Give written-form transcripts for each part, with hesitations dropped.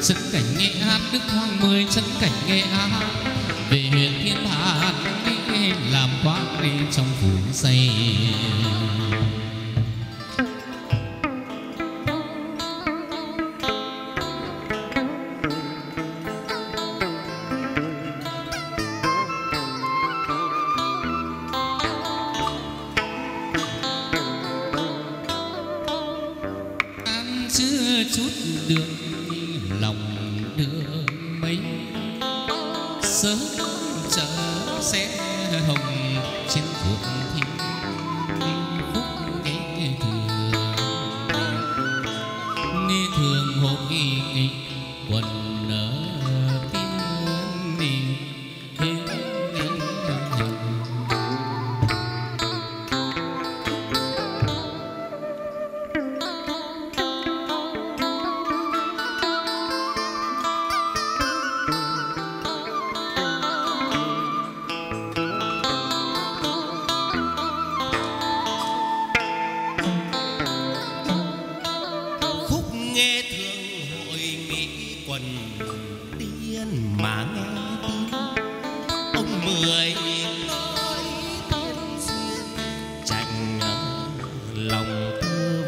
Sân cảnh Nghệ An Đức Hoàng 10 sân cảnh Nghệ An về huyện Thiên Hà đi làm quán đi trong phủ xây. Ăn chưa chút được lòng đưa mấy sớm chở xe hồng trên cuộc thi phúc nghe thường hội nghị quần tiên mà nghe tin ông Mười chạnh lòng thơ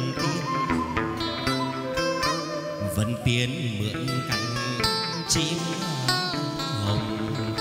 Vân Tiên mượn cánh chim hồng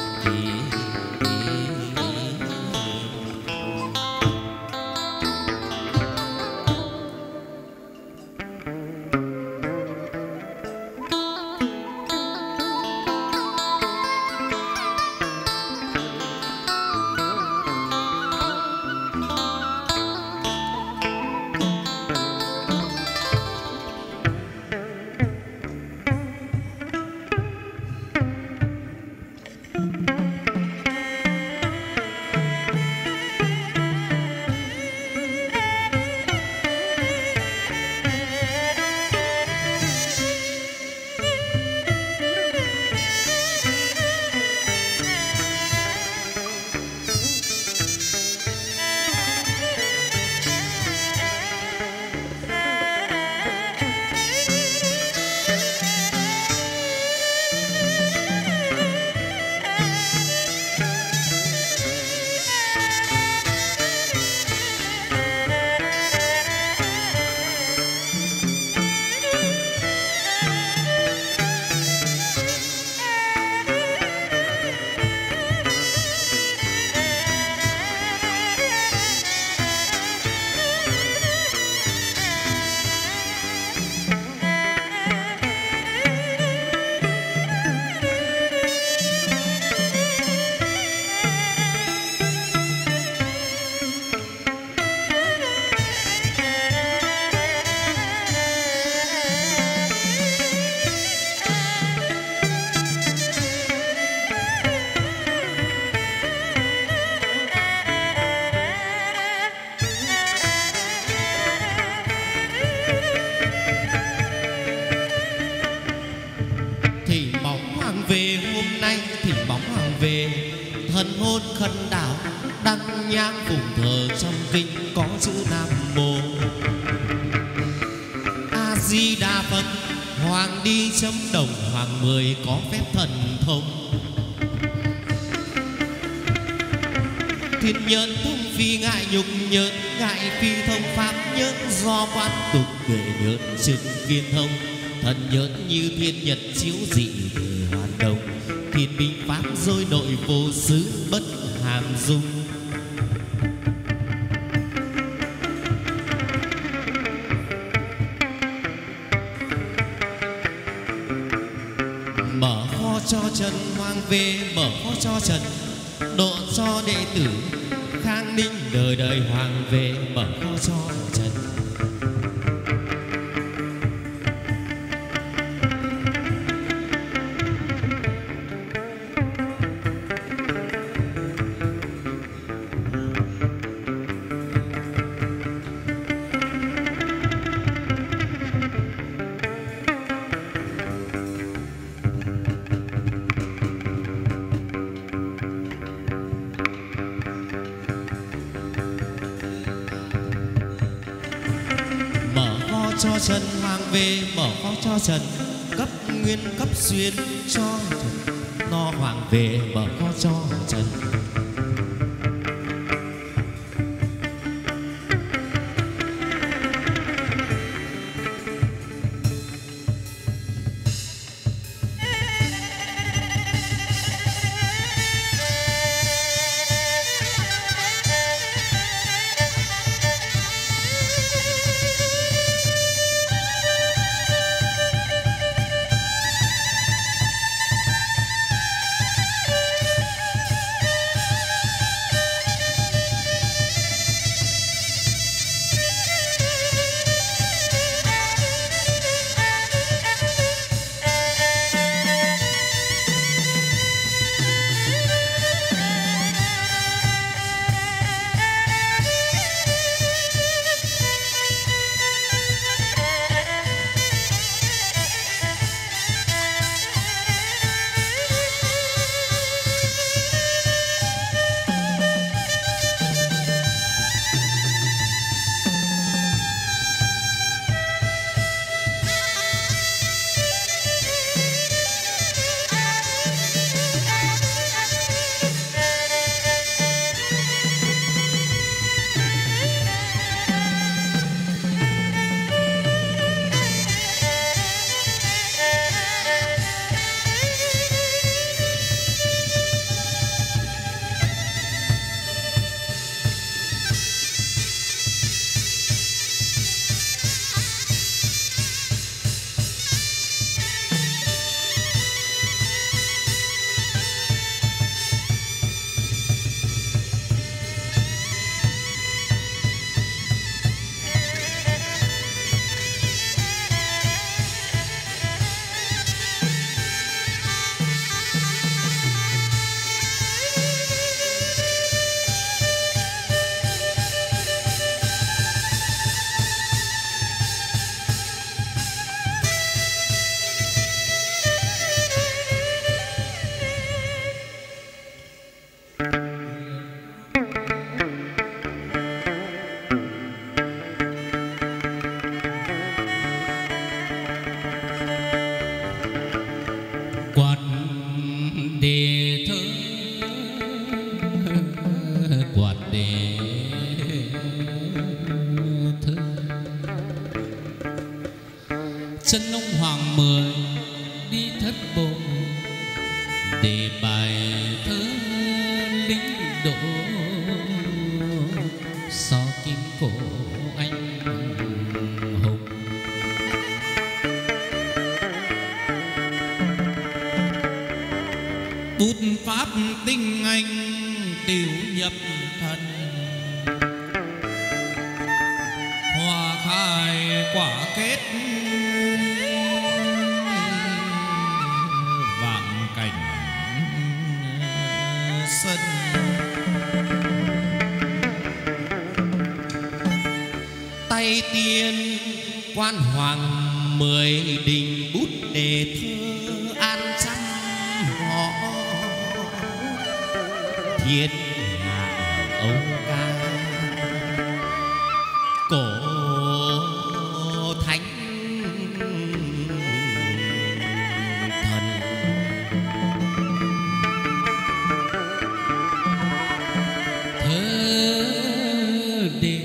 thần hồn khấn đạo đăng nhang phụng thờ trong kinh có chữ Nam Mô A Di Đà Phật. Hoàng đi chấm đồng Hoàng Mười có phép thần thông, thiên nhân thông phi ngại nhục nhớn, ngại phi thông pháp nhớn, do quan tục nghệ nhớn trực kiên thông, thần nhớn như thiên nhật chiếu dị hoàn đồng, thiên binh pháp dôi nội vô xứ bất hàm dung. Mở kho cho Trần Hoàng về, mở kho cho Trần độ cho đệ tử Khang Ninh, đời đời Hoàng về mở kho cho Trần. Cho Trần Hoàng về, mở kho cho Trần cấp nguyên cấp xuyên cho no hoàng về bờ có cho trần. chân ông Hoàng Mười đi thất bộ để bài thơ lính đỗ so kim cổ anh hùng. Bút pháp tinh anh tiểu nhập thần, hòa khai quả kết vạn cảnh sân. Tay tiên quan Hoàng Mười đình bút đề thơ an trăm họ thiên hạ âu ca cổ thánh thần. Thơ đề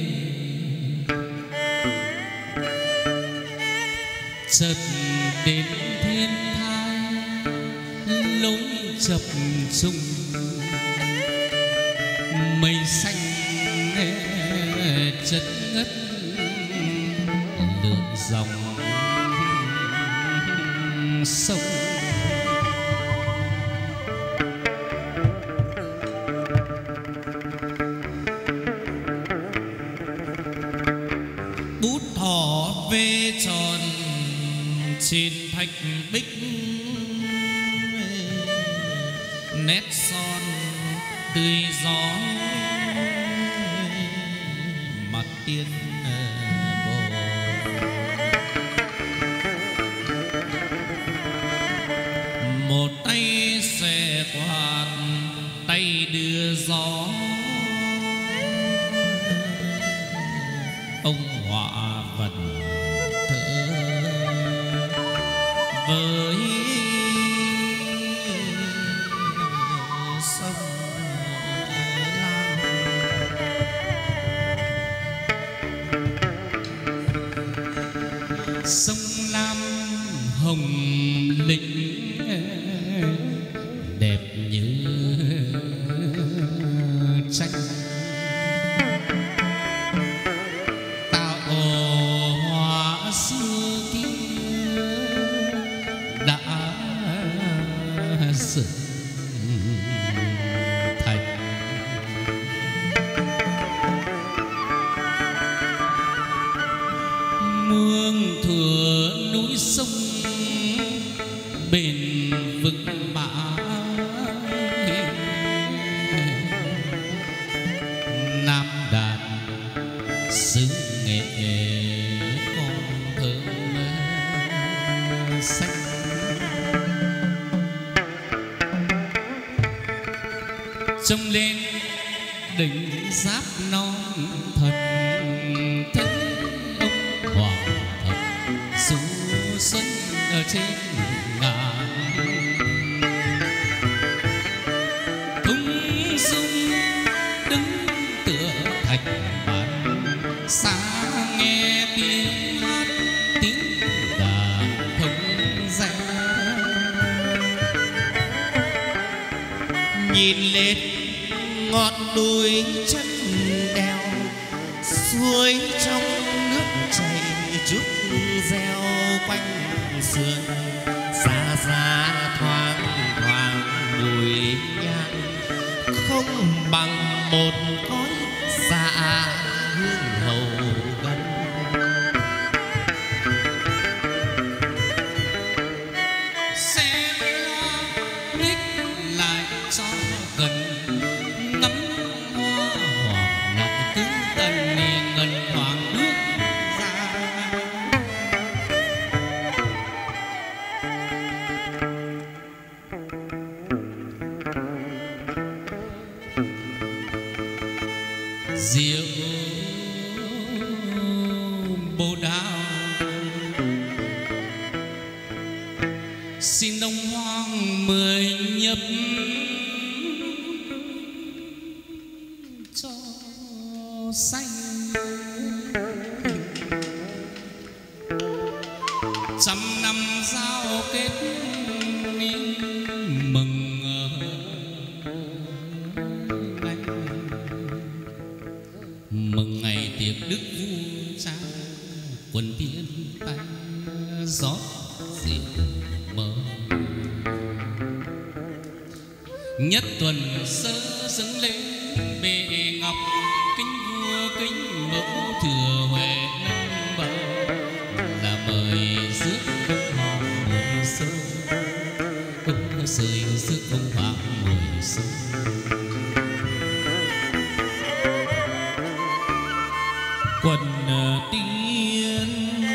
chợt đến thiên thai lối chập trùng mây xanh chất ngất lượn dòng sông. Bút thỏ vê tròn trên thạch bích, nét son tươi gió mặt tiên bồ. Một tay xòe quạt tay đưa gió, ông họa vần thơ vơ sông Lam hồng lĩnh đẹp như tranh, tạo hóa xưa kia đã dựng thành. Mương thừa núi sông bền vững mãi, Nam Đàn xứ nghệ con thơm xanh. Trông lên đỉnh giáp non thần, thấy ông hoàng thần du xuân ở trên ngàn. Thung dung đứng tựa thạch bàn, xa nghe tiếng hát tiếng đàn thông rẽ. Nhìn lên ngọn núi chân đèo, suối trong nước chảy chút reo quanh sườn. Xa xa thoáng thoáng mùi nhang, không bằng một khói xa hương hầu gần. Xe nhích lại cho gần, ngắm hoa hoàng lại tướng tần ngân hoàng bước ra. Diệu Bồ Đào xin ông hoàng mời nhập cho xanh. Trăm năm giao kết mừng ngày, mừng ngày tiệc đức vua cha, quần tiên tay rót rượu mơ. Nhất tuần sơ dâng lên bệ ngọc, kính vua kính mẫu thừa huệ nâng bầu, là mời rước ông hoàng mười xuân, ông rời rước ông hoàng mười xuân. Quần tiên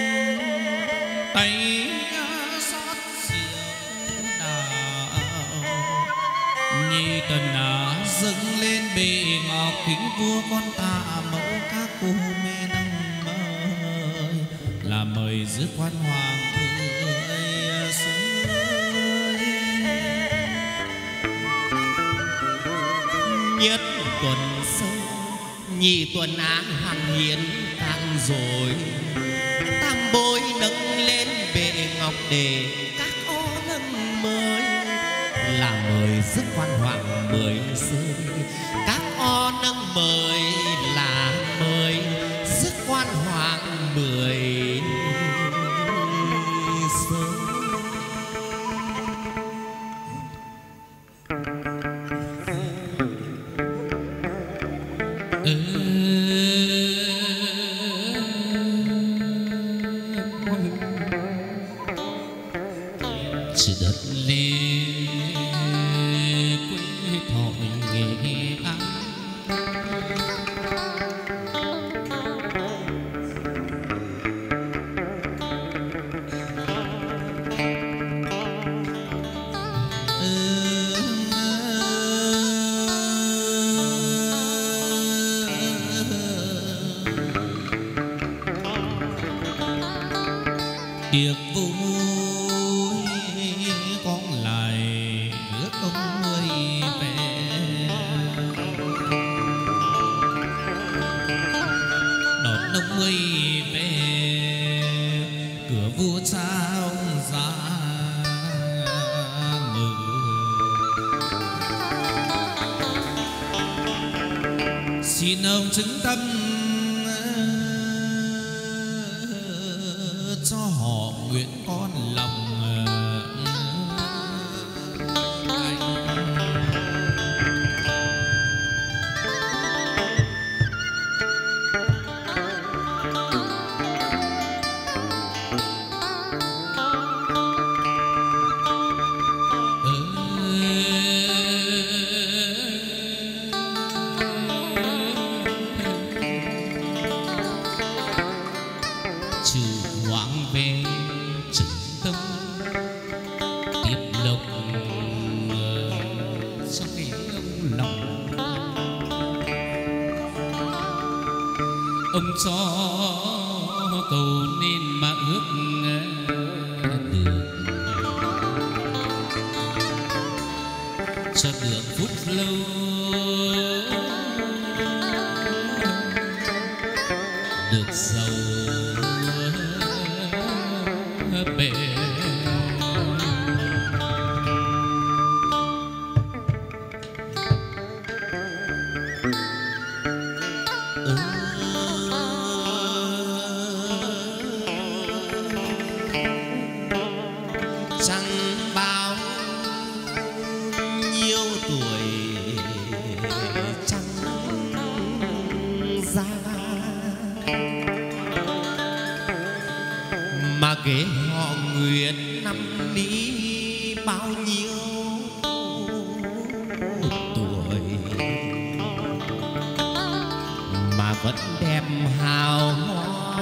tay xót rượu đào, nhi tần dâng lên bệ ngọc, kính vua con tạ mẫu các cô mê nâng mời, là mời rước quan hoàng mười xuân. Nhất tuần sơ nhị tuần á hàn hiến cạn rồi, tam bối nâng lên bệ ngọc để các ô nâng mới, là mời rước quan hoàng mười xuân. Các ô nâng mời là mời rước quan hoàng mười xuân. Sự đất lê quê thọ Nghệ An, tiệc vui con lại rước ông người về, đón ông người về cửa xin ông chứng tâm cho họ nguyện con lòng ông cho cầu nên mà ước được cho được phút lâu được giàu bề kể họ nguyện năm ní bao nhiêu tuổi mà vẫn đem hào hoa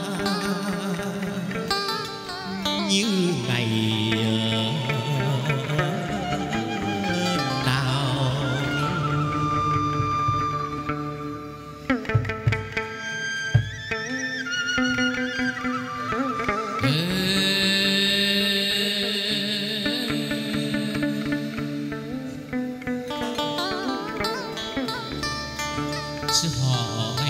như ngày nào. Chứ hỏi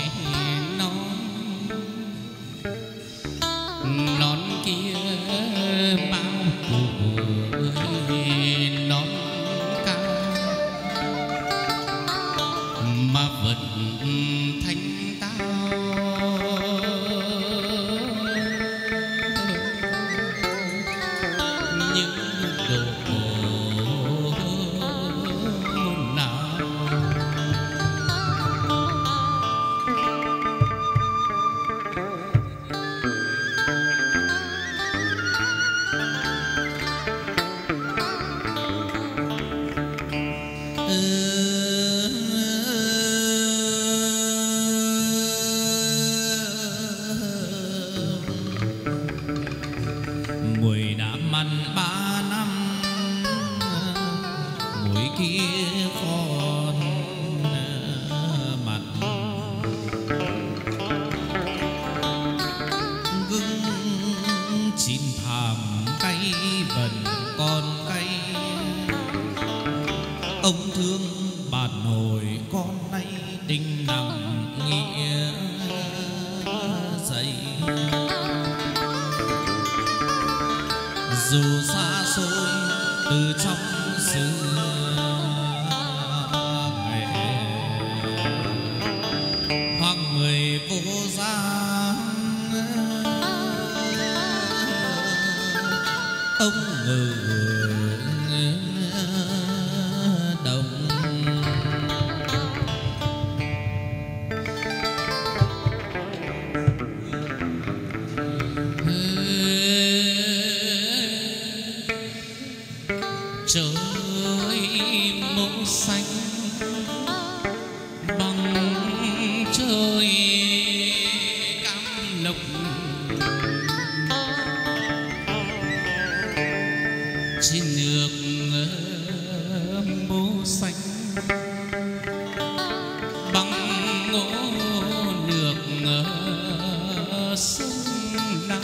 non kia bao tuổi non cao mà vẫn thanh tao những độ mùi đã mặn 3 năm mùi kia còn mặn gừng chín thảm cay vẫn còn cay ông thương bạn hồi con nay đinh nằm nghĩa dậy dù xa xôi từ trong xứ nghệ hoặc người vô giang ông ngự đồng trời màu xanh bằng trời cam lộc trên nước màu xanh bằng ngõ nước sông La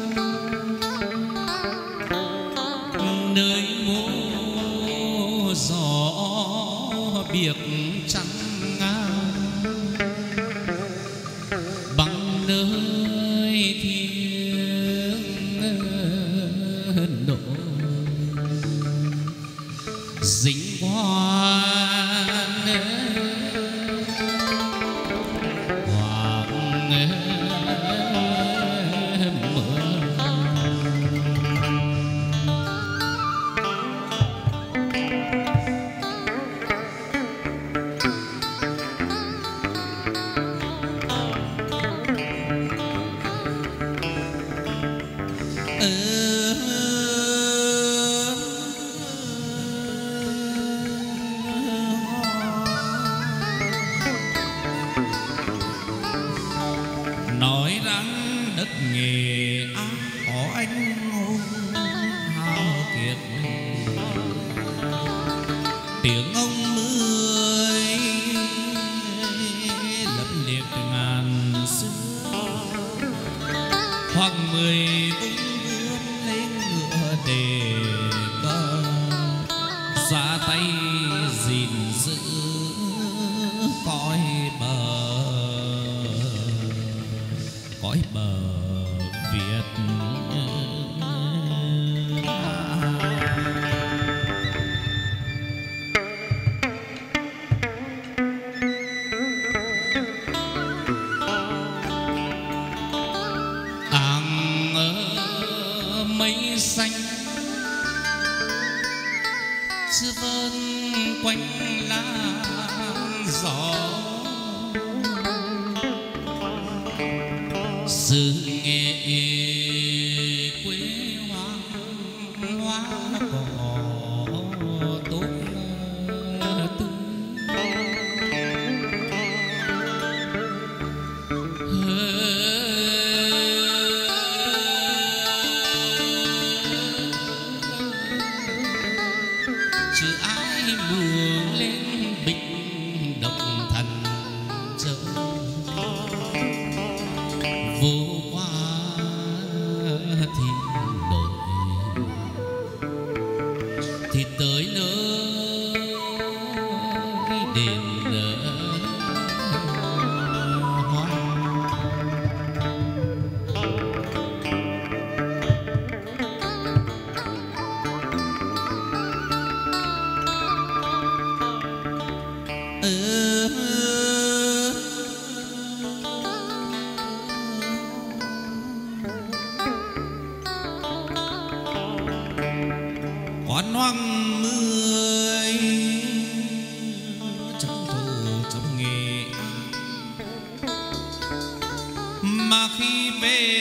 nơi mô gió biếc trắng ngang bằng nơi thiêng độ dính quan tiếng ông mười lẫm liệt ngàn xưa, hoặc mười bung gươm lên ngựa để cơ xóa tay gìn giữ cõi bờ Việt. áng mây xanh chưa vơn quanh lá gió, xứ nghệ quê hoa cỏ tốt tươi. Chứ ai buồn lên bích động thần châu, vô qua thiên đội thì tới nơi đền hoa. Quán hoang mười trong thù trong nghề, mà khi về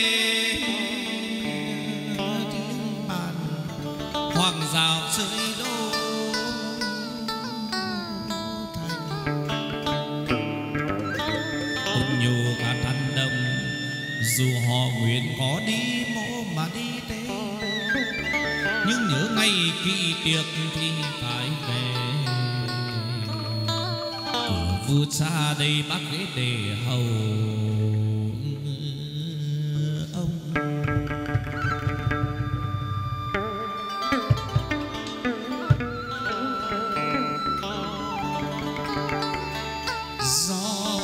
tiếng bàn hoàng rào chơi đô thành, ôn nhu cả thanh đồng dù họ nguyện có đi mộ mà đi tế, nhưng nhớ ngày kỵ tiệc thì phải về. Cửa vua cha đây bác ghế để hầu ông. Gió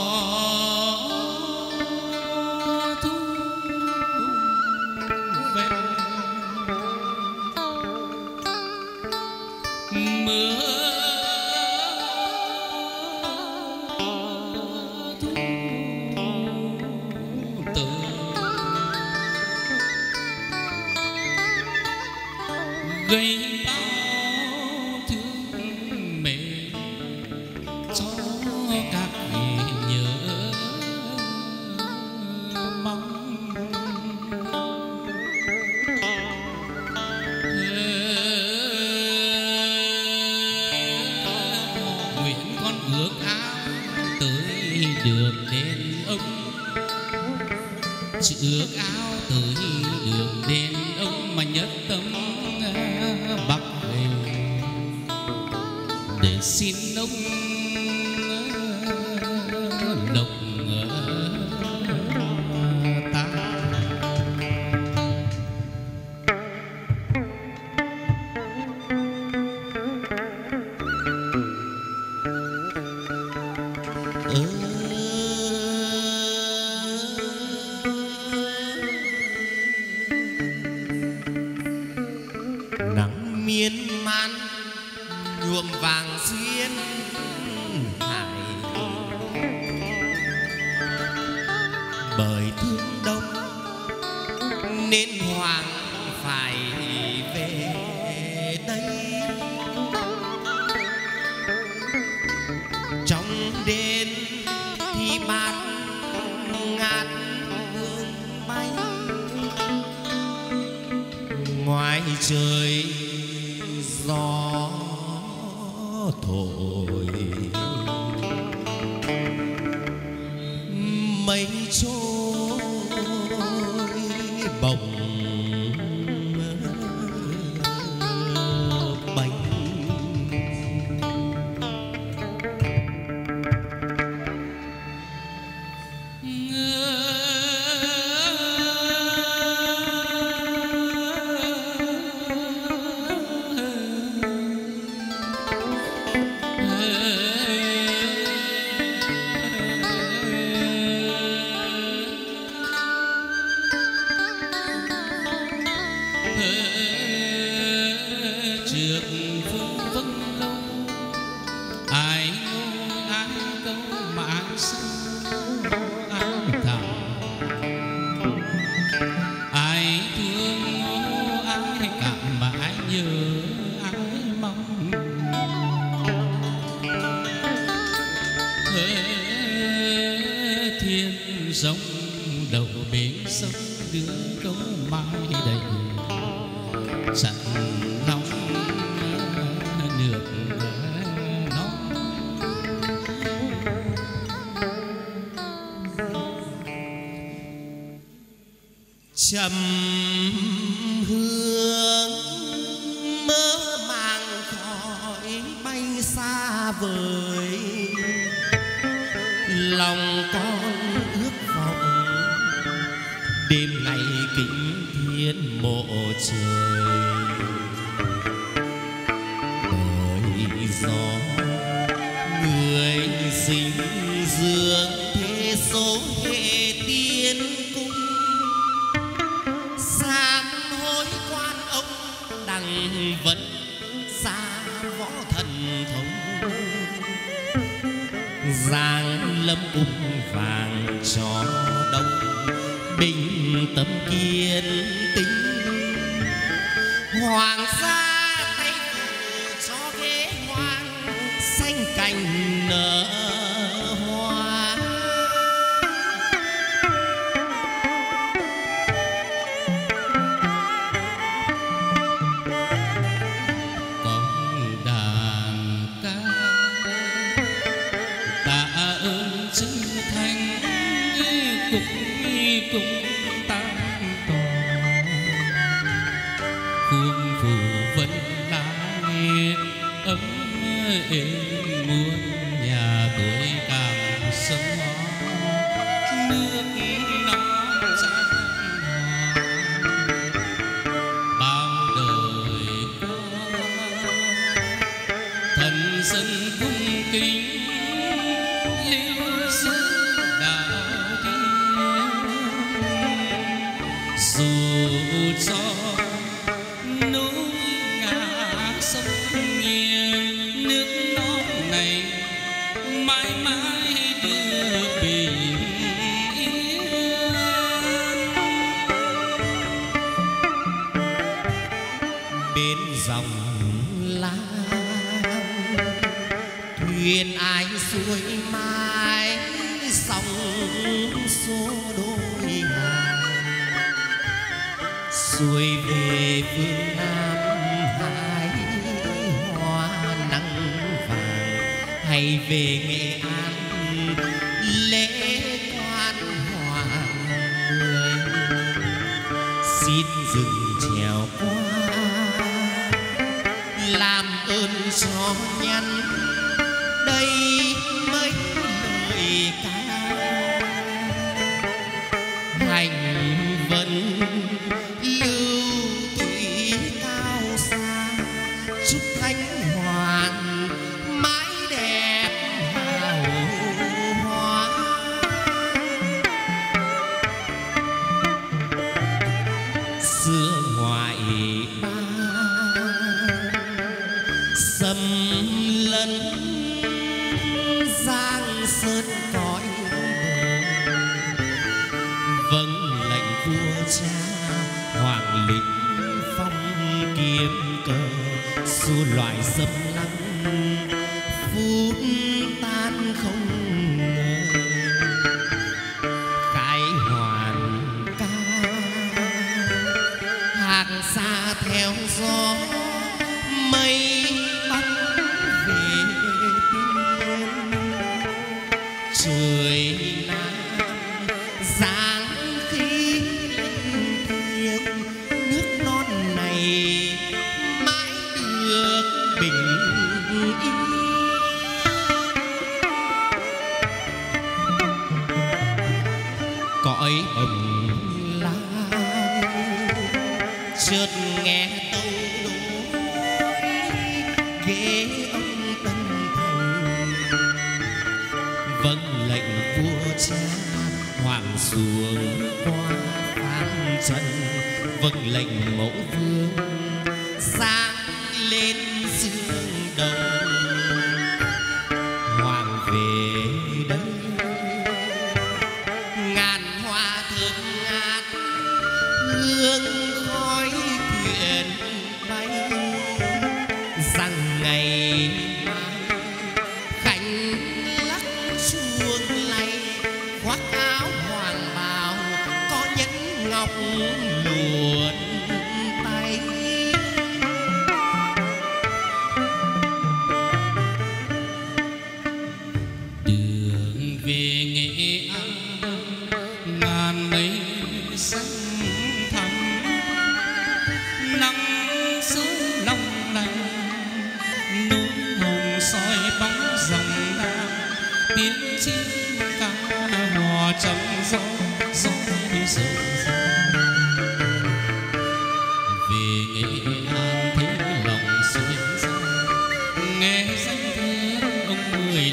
thu về mưa thu tới, gây bao thương mệt cho các vị nhớ mong. Nguyện con ước ao tới được đền ông, chứ ước ao tới được đền ông mà nhất tâm bắc về để xin ông lộc ta. Nắng miên man nhuộm vàng xuyên hải, bởi thương đông nên hoàng phải về đây. Trong đền thì bát ngát hương bay, ngoài trời gió thổi mây trôi bồng bềnh. nhớ ai mong. Thiên sông đầu bến sông đưa câu mai đầy sẵn nóng nước nóng. Trầm hương mơ màng khói bay xa vời, lòng con ước vọng đêm ngày kính thiên mộ trời. Đời gió người sinh dương thế số hệ tiên cung, sám hối quan ông đằng vẫn xa võ thần thông. Giang lâm cung vàng cho đông, bình tâm kiên tính. Hoàng gia tay phủ cho ghế hoàng, xanh cành nở hoa. Con đàn ca tạ ơn chữ thành cũng tam tòa. Khuôn phủ vẫn lái ấm êm muôn nhà tuổi càng sớm hoa. Nước non tràn hòa bao đời qua, thần dân cung kính lưu giữ đạo thiên. Dù cho núi ngả sông nghiêng, nước non này mãi mãi được bình yên. Bên dòng lam thuyền ai xuôi mãi, sóng số đôi hàng. Xuôi về phương Nam hái hoa nắng vàng, hay về Nghệ An lễ quan hoàng người. Xin dừng chèo qua làm ơn cho nhắn đây mấy lời ca. Hành vẫn lưu thủy cao xa, chúc Khánh Hoàn mãi đẹp hào hoa. Xưa ngoại ba xâm lấn giang sơn cõi bờ, vâng lệnh vua cha hoàng lĩnh phong kiếm cờ. Xua loài xâm lăng phút tan không ngờ, khai hoàn ca hàng xa theo gió mây bắt về tiên. Trời Nam giáng khí linh thiêng, nước non này mãi được bình yên. Cõi bồng lai chợt nghe tâu đối, ghế ông Tân Thành vâng lệnh vua cha hoàng xuống qua phan trần. Vâng lệnh mẫu vương sáng lên dương đầu. Hoàng về đây ngàn hoa thơm ngát, hương khói thuyền bay.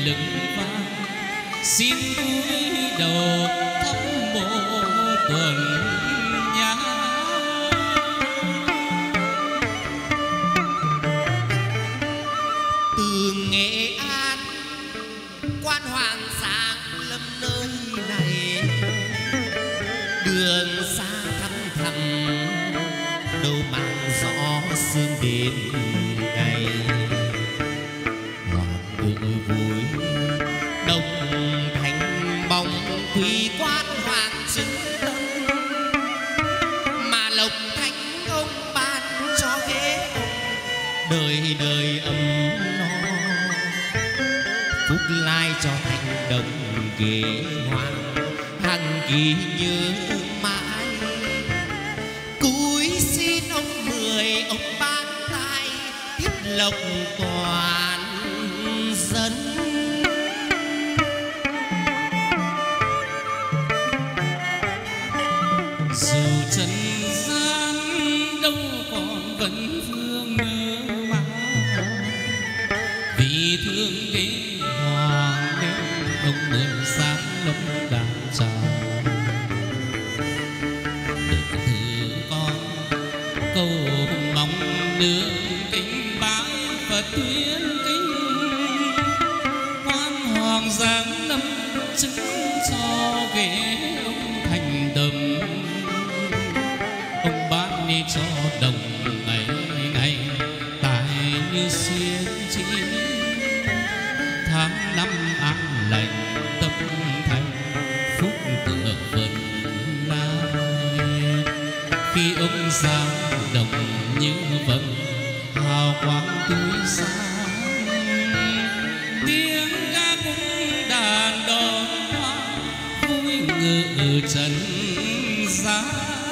lưng vang, xin cúi đầu thắp mộ tuần nhang. Từ Nghệ An quan Hoàng Giang Lâm nơi này, đường xa thăm thầm đâu mang gió sương đêm ngày. Hoàng tử vui đông thành bóng quý quan hoàng chứng tâm, mà lộc thánh ông ban cho ghế ông đời đời ấm no. Phúc lai cho thành đồng ghế hoàng hằng ghi nhớ mãi. Cúi xin ông mười ông ban tay tiếp lộc toàn dân. Dù trần gian đâu còn vẫn vương nhớ mãi, vì thương ghế hoàng nên ông mười sáng lắm đàn trào. Được thử con câu mong nương kính bái Phật tuyên kính, quan hoàng giáng lâm chứng cho ghế ông thành đầm. Ông ban đi cho đồng ngày ngày tài như xuyên chi, tháng năm an lành tâm thành phúc tựa vần lai. Khi ông giáng đồng như vầng hào quang tươi sáng, tiếng ca cung đàn đón hoa vui ngự trần gian.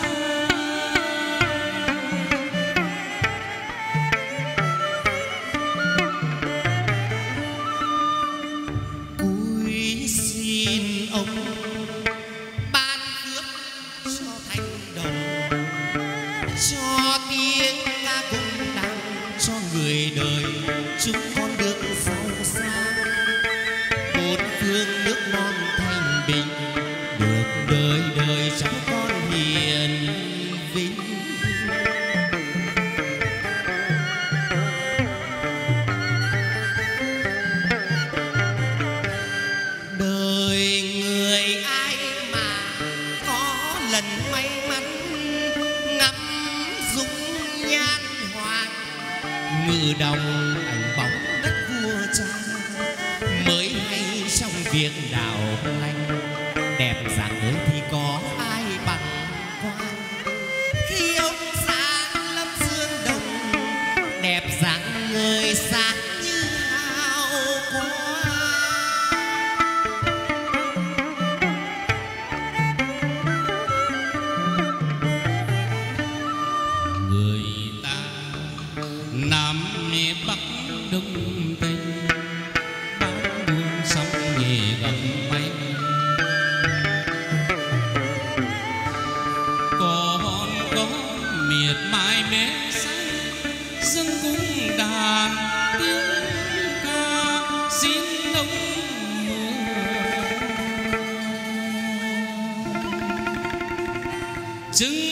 Ngự đồng ảnh bóng đất vua cha, mới hay trong việc đào lanh. Đẹp dạng người thì có ai bằng quan, khi ông sáng lâm dương đồng. Đẹp dạng người sáng như hào quang. Người ta Nam Bắc Đông Tây, bán buôn xong nghề gặp may. Còn có miệt mài mê say, dâng cung đàn tiếng ca xin ông mưa. Chứng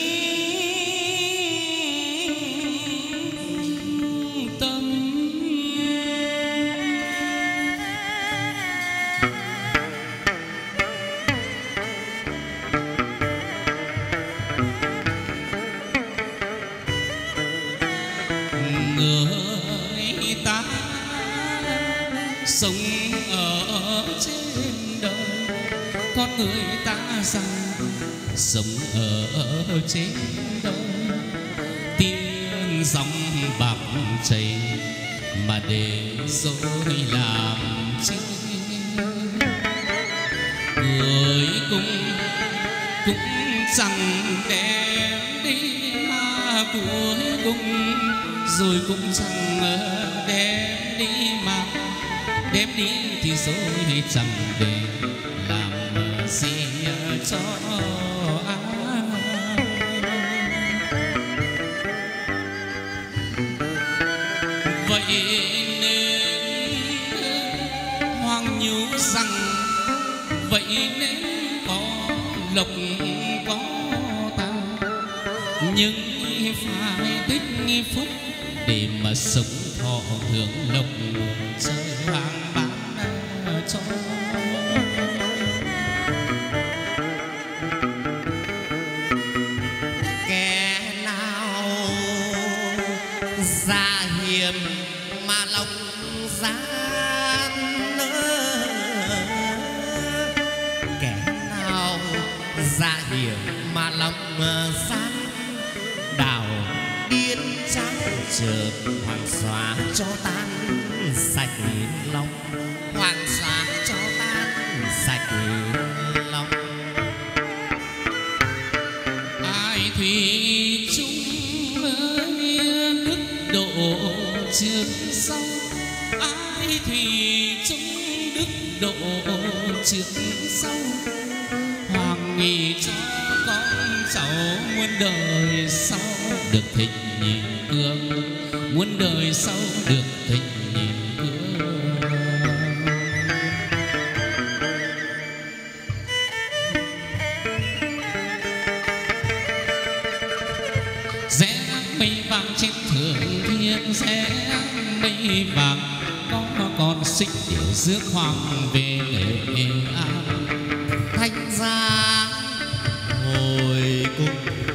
người ta sống ở trên đời, con người ta rằng sống ở trên đời. Tiếng dòng bạc chảy mà để rồi làm chi, người cũng chẳng đem đi mà cuối cùng, rồi cũng chẳng đem đi mà đem đi thì rồi chẳng để làm gì cho ai. Vậy nên hoàng rằng vậy nên có lộc có ta, nhưng phải tích phúc để mà sống thọ hưởng lộc trời vàng bán cho. Kẻ nào ra hiểm mà lòng gian, kẻ nào ra hiểm mà lòng gian, đào điên trắng chợt hoàng xóa cho tan sạch lòng, hoàng xóa cho tan sạch lòng. Ai thủy chung ơi đức độ trước sau, ai thủy chung đức độ trước sau, hoàng nghị cho con cháu muôn đời sau được thịnh cương, muôn đời sau được thịnh cương. Rẽ mây vàng trên thượng thiên, rẽ mây vàng có con xích điểu rước hoàng về